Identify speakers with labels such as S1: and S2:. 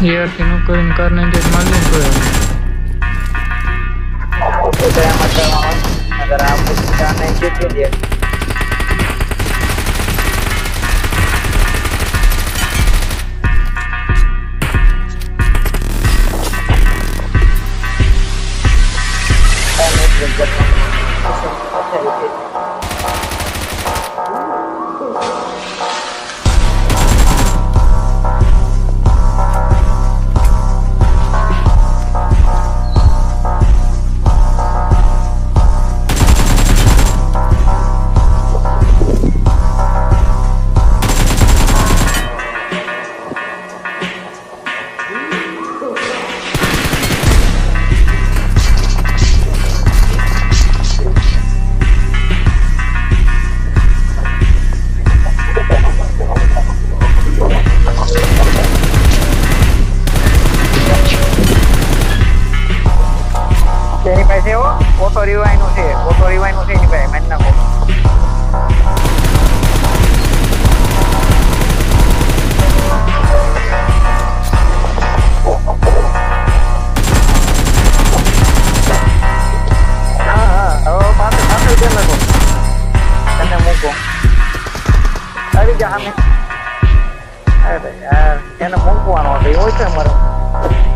S1: यार तीनों को इनकार नहीं देख मालूम तो है
S2: अगर आप इनकार नहीं कीजिए Auto rewind no sé ni ભાઈ મેન નાખો હા પાછળ કેમ નાખો તને મૂકો આવી જા અમે અરે યાર એને મૂકવાનો હતો એવું છે મારો